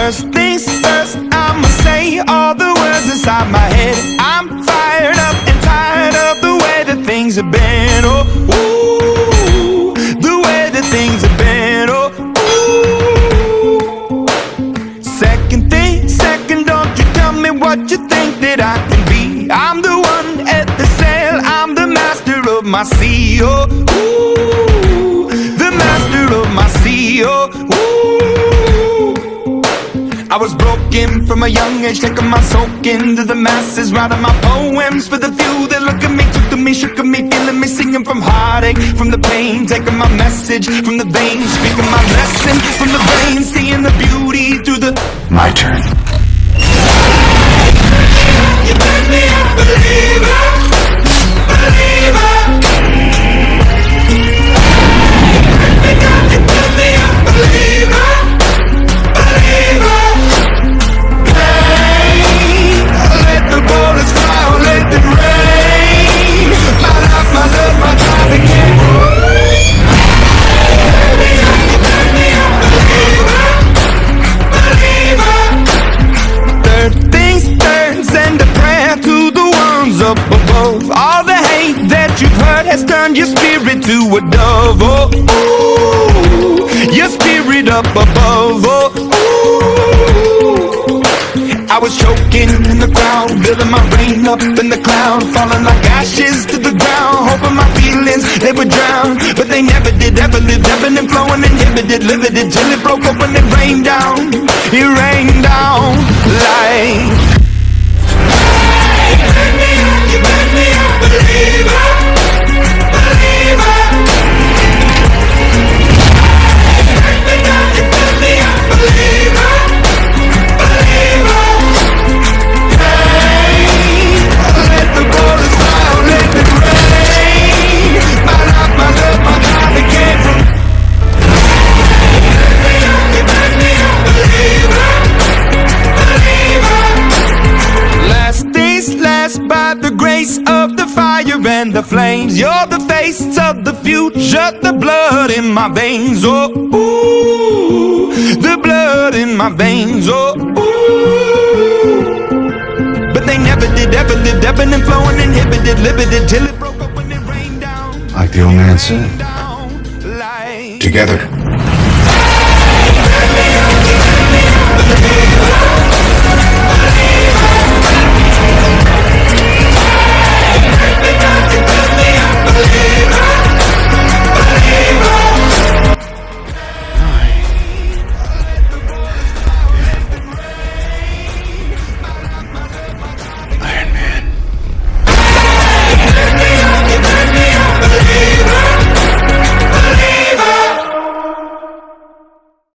First things first, I'ma say all the words inside my head. I'm fired up and tired of the way that things have been. Oh, ooh, the way that things have been. Oh, ooh. Second thing, second, don't you tell me what you think that I can be. I'm the one at the sail, I'm the master of my sea. Oh, ooh, the master of my sea. Oh, ooh. I was broken from a young age, taking my soak into the masses, writing my poems for the few that look at me, took to me, shook at me, feeling me, singing from heartache, from the pain, taking my message from the veins, speaking my lesson from the brain, seeing the beauty through the... My turn. You make me a believer, believer. You make me a believer, believer. Let the bullets fly, let them rain. My life, my love, my drive again. You make me a believer, believer. Third things third, send a prayer to the ones up above. All the hate that you've heard has turned your spirit to a dove. Oh, ooh, your spirit up above. Oh, ooh. I was choking in the crowd, building my rain up in the cloud, falling like ashes to the ground, hoping my feelings, they would drown. But they never did, ever lived, ebbing and flowing, inhibited, limited, till it broke open and rained down. It rained down like... You make me a believer, believer. You make me a believer, believer. Let the bullets fly, let it rain. My life, my love, my life again from... You make me a believer, believer. Last days last by the grace of the fire and the flames. You're the face of the future, the blood in my veins. Oh, ooh, the blood in my veins. Oh, ooh. But they never did, ever lived, ebbing and flowing, inhibited, limited, till it broke up when it rained down. Like the old man said, together